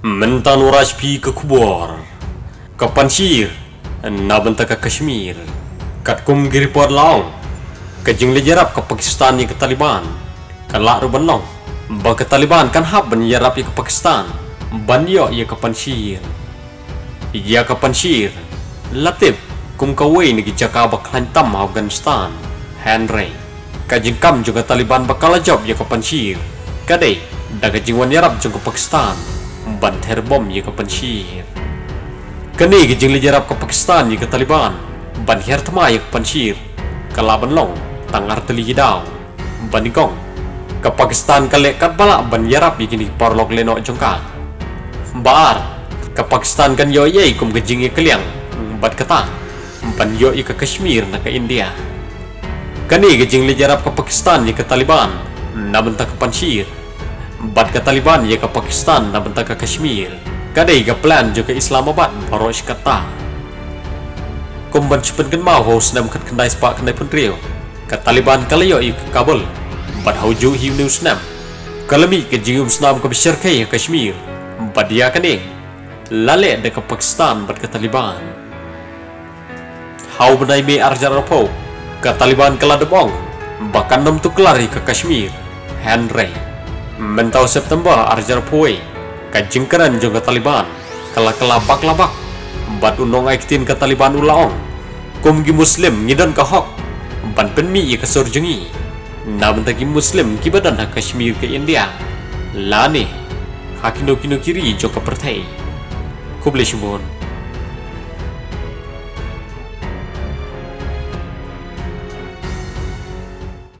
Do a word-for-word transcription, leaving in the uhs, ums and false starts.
Mentan Rajpi ke Kubor, ke Panjshir, na benta ke Kashmir, kat kum giri puat laung, ke jing lejarap ke Pakistan ni ke Taliban, ke lak rubanong, ba ke Taliban kan hab ban yarap ke Pakistan, ban yo ye ke Panjshir, ya ke Panjshir, latip kum kawai ni jaka baklan tam Afghanistan, Henry, ke jing kam juga Taliban bakal job ye ke Panjshir, kadai, da ke jing wan yarap juga Pakistan. Ban terbom ye ke Panjshir. Kani ke jing lejarap ke Pakistan ye ke Taliban. Ban her tama ye ke Panjshir. Kalaban long tangar teli hidau. Ban ikong ke Pakistan kalek kat balak ban yarap ye kini porlok lenok jongka. Baar ke Pakistan kan yo ye kum ke jing ye keliang. Ban kata ban yo ye ke Kashmir na ke India. Kani ke jing lejarap ke Pakistan ye ke Taliban. Na benta ke Panjshir. Bad ke Taliban ye ke Pakistan na benta ke Kashmir. Kadai ke plan juga Islamabad barosh kata. Kumban cepet gen mau hos nam kat kendai spak kendai pun trio. Ke Taliban kalayo i ke Kabul. Bad hauju hiu news nam. Kalami ke jium snam ke besar ke Kashmir. Bad dia kani lale de ke Pakistan bad ke Taliban. Hau benai me arjar rapo ke Taliban keladebong. Bahkan nam tu kelari ke Kashmir. Henry mentau September arjar puai kajingkeran juga Taliban kala kelabak labak bat unong aiktin ke Taliban ulaong kumgi Muslim ngidan ke hok ban penmi ke surjungi na bentagi Muslim kibadan ha Kashmir ke India lani hakino kino kiri joka pertai kuble shumbon.